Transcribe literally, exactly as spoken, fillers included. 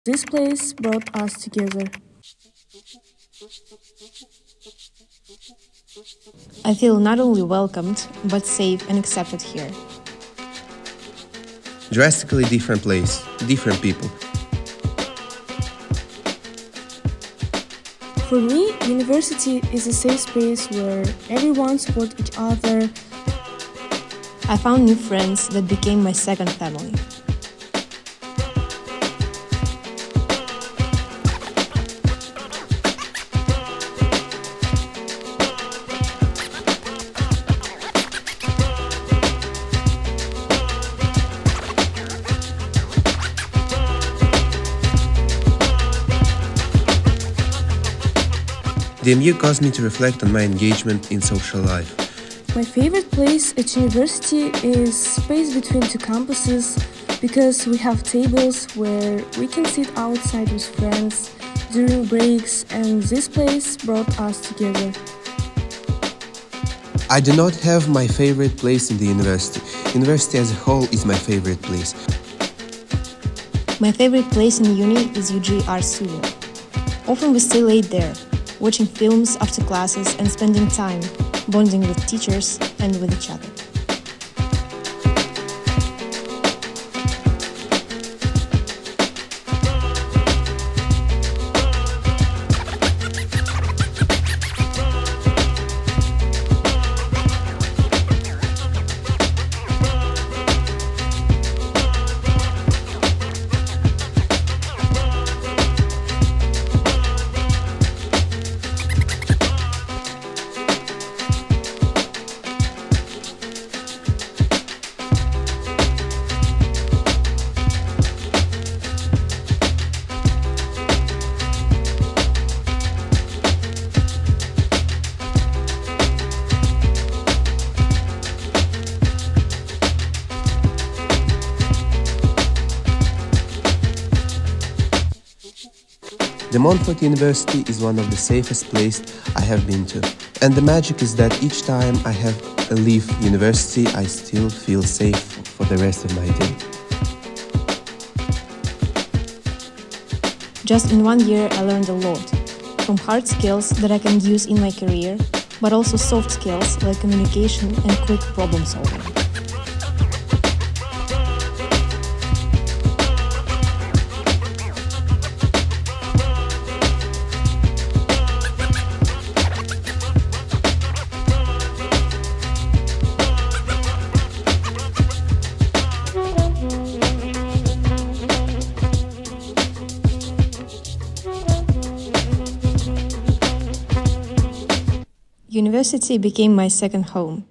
This place brought us together. I feel not only welcomed, but safe and accepted here. Drastically different place, different people. For me, university is a safe space where everyone supports each other. I found new friends that became my second family. The M U caused me to reflect on my engagement in social life. My favorite place at university is space between two campuses because we have tables where we can sit outside with friends during breaks, and this place brought us together. I do not have my favorite place in the university. University as a whole is my favorite place. My favorite place in uni is U G Art Studio. Often we stay late there, watching films after classes and spending time, bonding with teachers and with each other. The Montfort University is one of the safest places I have been to. And the magic is that each time I have leave university, I still feel safe for the rest of my day. Just in one year I learned a lot, from hard skills that I can use in my career, but also soft skills like communication and quick problem solving. University became my second home.